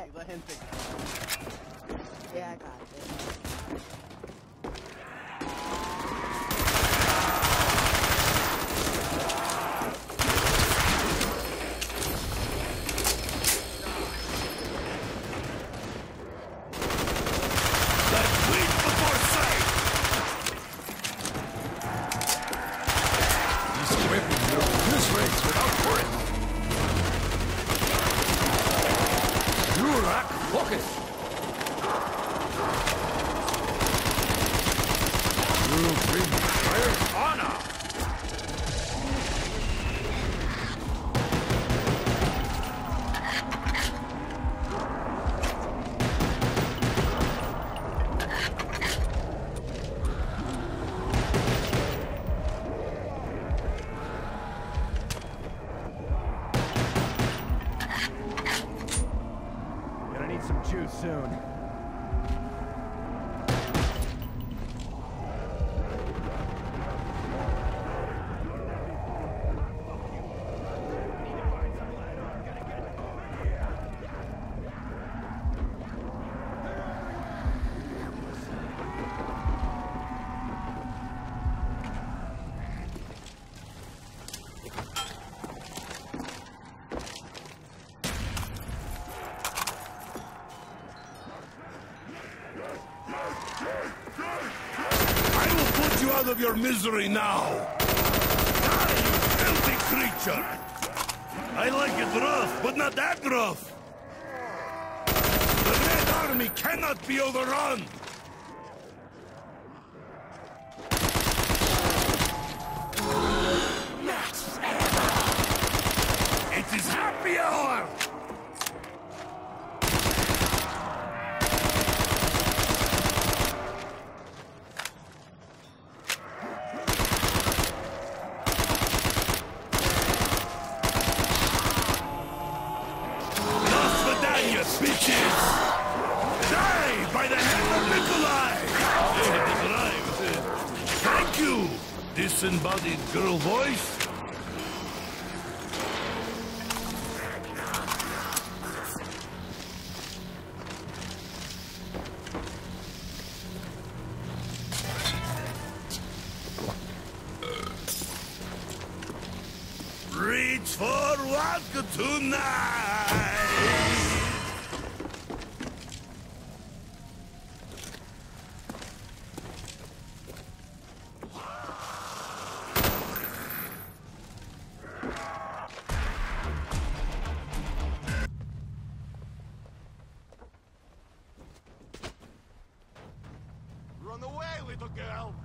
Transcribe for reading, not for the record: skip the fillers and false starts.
Let him take it. Yeah, I got it. Soon. Out of your misery now! Die, you filthy creature! I like it rough, but not that rough! The Red Army cannot be overrun! It is happy hour! Bitches! Die by the hand of Nikolai! Thank you, disembodied girl voice. Reach for vodka tonight! Run away, little girl!